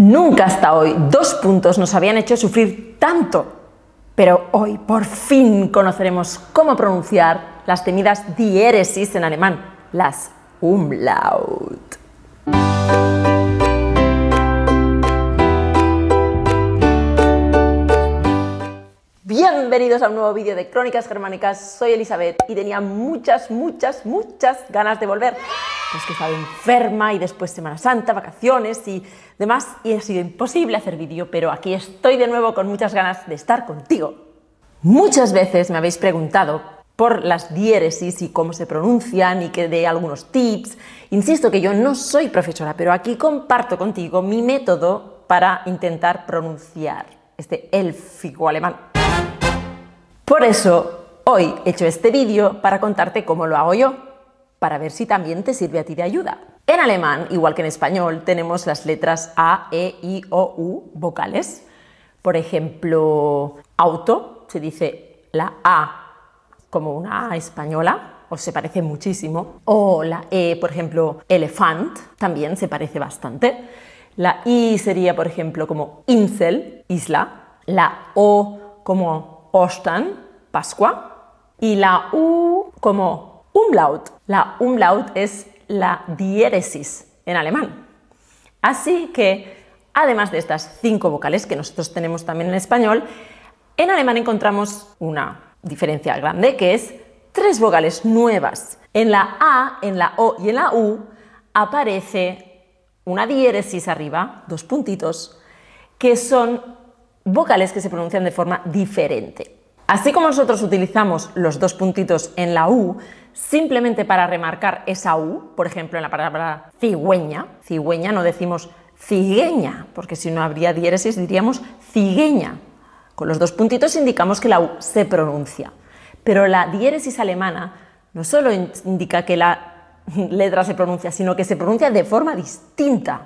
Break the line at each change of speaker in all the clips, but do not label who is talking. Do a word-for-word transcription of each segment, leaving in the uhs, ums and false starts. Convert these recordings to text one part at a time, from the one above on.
Nunca hasta hoy dos puntos nos habían hecho sufrir tanto, pero hoy por fin conoceremos cómo pronunciar las temidas diéresis en alemán, las Umlaut. Bienvenidos a un nuevo vídeo de Crónicas Germánicas. Soy Elizabeth y tenía muchas, muchas, muchas ganas de volver. Pues que estaba enferma y después Semana Santa, vacaciones y demás, y ha sido imposible hacer vídeo, pero aquí estoy de nuevo con muchas ganas de estar contigo. Muchas veces me habéis preguntado por las diéresis y cómo se pronuncian y que dé algunos tips. Insisto que yo no soy profesora, pero aquí comparto contigo mi método para intentar pronunciar este élfico alemán. Por eso hoy he hecho este vídeo para contarte cómo lo hago yo, para ver si también te sirve a ti de ayuda. En alemán, igual que en español, tenemos las letras A, E, I, O, U, vocales. Por ejemplo, auto, se dice la A como una A española, o se parece muchísimo. O la E, por ejemplo, elefant, también se parece bastante. La I sería, por ejemplo, como Insel, isla. La O como Ostern, Pascua. Y la U como Umlaut. La Umlaut es la diéresis en alemán. Así que, además de estas cinco vocales que nosotros tenemos también en español, en alemán encontramos una diferencia grande, que es tres vocales nuevas. En la A, en la O y en la U aparece una diéresis arriba, dos puntitos, que son vocales que se pronuncian de forma diferente. Así como nosotros utilizamos los dos puntitos en la U simplemente para remarcar esa U, por ejemplo en la palabra cigüeña, cigüeña no decimos cigueña, porque si no habría diéresis diríamos cigueña. Con los dos puntitos indicamos que la U se pronuncia. Pero la diéresis alemana no solo indica que la letra se pronuncia, sino que se pronuncia de forma distinta.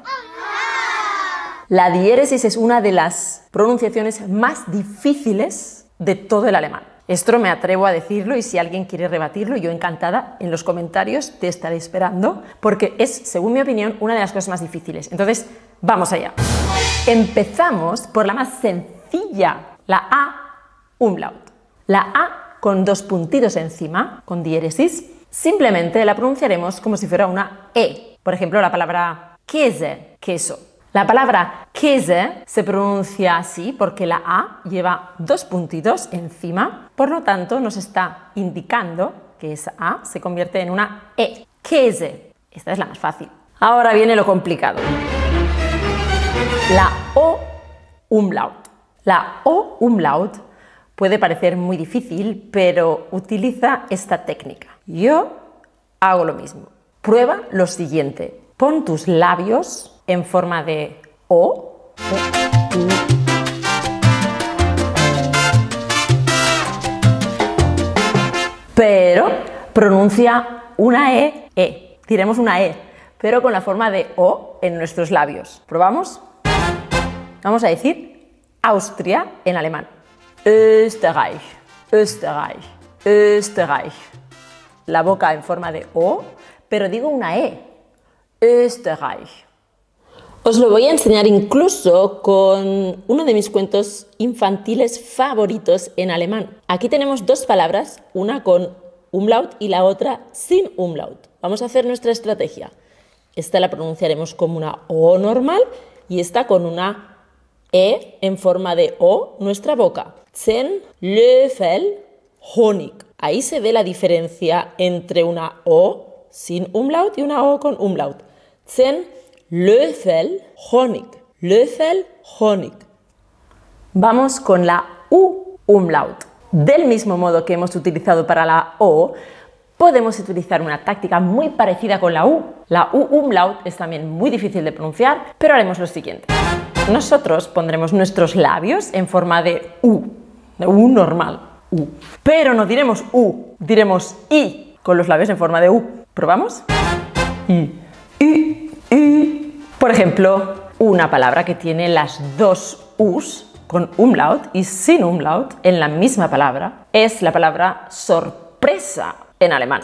La diéresis es una de las pronunciaciones más difíciles de todo el alemán. Esto me atrevo a decirlo y si alguien quiere rebatirlo, yo encantada en los comentarios te estaré esperando porque es, según mi opinión, una de las cosas más difíciles. Entonces, vamos allá. Empezamos por la más sencilla, la A Umlaut. La A con dos puntitos encima, con diéresis, simplemente la pronunciaremos como si fuera una E. Por ejemplo, la palabra Käse, queso. La palabra Käse se pronuncia así porque la A lleva dos puntitos encima, por lo tanto nos está indicando que esa A se convierte en una E. Käse. Esta es la más fácil. Ahora viene lo complicado. La O Umlaut. La O Umlaut puede parecer muy difícil, pero utiliza esta técnica. Yo hago lo mismo. Prueba lo siguiente. Pon tus labios en forma de O, U, U. Pero pronuncia una E, E. Diremos una E, pero con la forma de O en nuestros labios. ¿Probamos? Vamos a decir Austria en alemán. Österreich, Österreich, Österreich. La boca en forma de O, pero digo una E. Österreich. Os lo voy a enseñar incluso con uno de mis cuentos infantiles favoritos en alemán. Aquí tenemos dos palabras, una con umlaut y la otra sin umlaut. Vamos a hacer nuestra estrategia. Esta la pronunciaremos como una O normal y esta con una E en forma de O, nuestra boca. Zehn Löffel Honig. Ahí se ve la diferencia entre una O sin umlaut y una O con umlaut. Zehn Löffel Honig. Löffel Honig. Vamos con la U Umlaut. Del mismo modo que hemos utilizado para la O, podemos utilizar una táctica muy parecida con la U. La U Umlaut es también muy difícil de pronunciar, pero haremos lo siguiente. Nosotros pondremos nuestros labios en forma de U, de U normal, U. Pero no diremos U, diremos I, con los labios en forma de U. ¿Probamos? I, I, I. Por ejemplo, una palabra que tiene las dos U's con umlaut y sin umlaut en la misma palabra es la palabra sorpresa en alemán.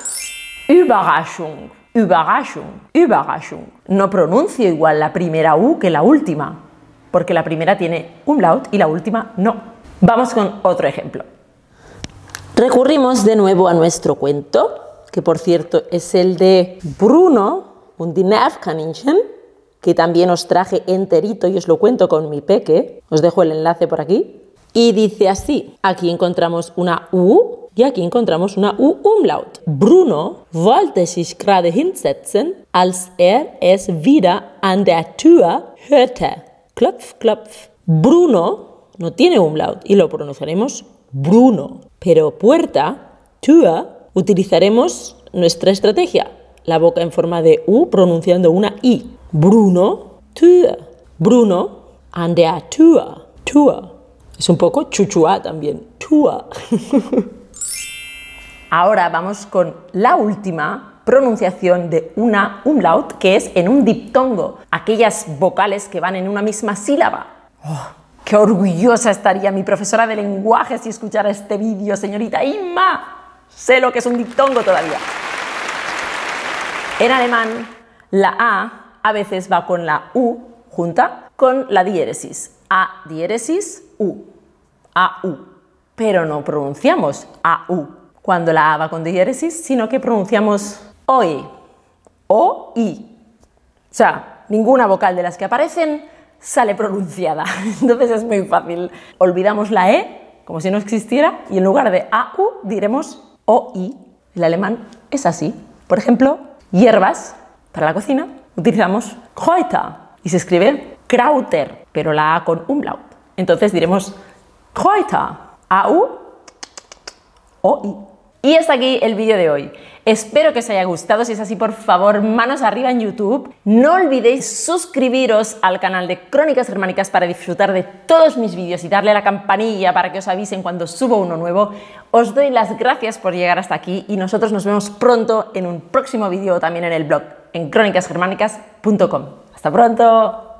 Überraschung, Überraschung, Überraschung. No pronuncio igual la primera U que la última. porque la primera tiene umlaut y la última no. Vamos con otro ejemplo. Recurrimos de nuevo a nuestro cuento, que por cierto es el de Bruno und die Nervkaninchen, que también os traje enterito y os lo cuento con mi peque. Os dejo el enlace por aquí. Y dice así, aquí encontramos una U y aquí encontramos una U umlaut. Bruno wollte sich gerade hinsetzen, als er es wieder an der Tür hörte. Klopf, klopf. Bruno no tiene umlaut y lo pronunciaremos Bruno. Pero puerta, Tür, utilizaremos nuestra estrategia. La boca en forma de U pronunciando una I. Bruno, Tür. Bruno, an der Tür. Tür. Es un poco chuchua también. Tür. Ahora vamos con la última pronunciación de una umlaut, que es en un diptongo. Aquellas vocales que van en una misma sílaba. Oh, ¡qué orgullosa estaría mi profesora de lenguaje si escuchara este vídeo, señorita Inma! Sé lo que es un diptongo todavía. En alemán, la A a veces va con la U junta con la diéresis. A diéresis, U. A U. Pero no pronunciamos A U cuando la A va con diéresis, sino que pronunciamos O I. O I. O sea, ninguna vocal de las que aparecen sale pronunciada. Entonces es muy fácil. Olvidamos la E como si no existiera y en lugar de A U diremos O I. El alemán es así. Por ejemplo, hierbas para la cocina utilizamos Kräuter y se escribe Krauter, pero la A con umlaut. Entonces diremos Kräuter. A U O I. Y hasta aquí el vídeo de hoy. Espero que os haya gustado. Si es así, por favor, manos arriba en YouTube. No olvidéis suscribiros al canal de Crónicas Germánicas para disfrutar de todos mis vídeos y darle a la campanilla para que os avisen cuando subo uno nuevo. Os doy las gracias por llegar hasta aquí y nosotros nos vemos pronto en un próximo vídeo, también en el blog, en crónicas germánicas punto com. ¡Hasta pronto!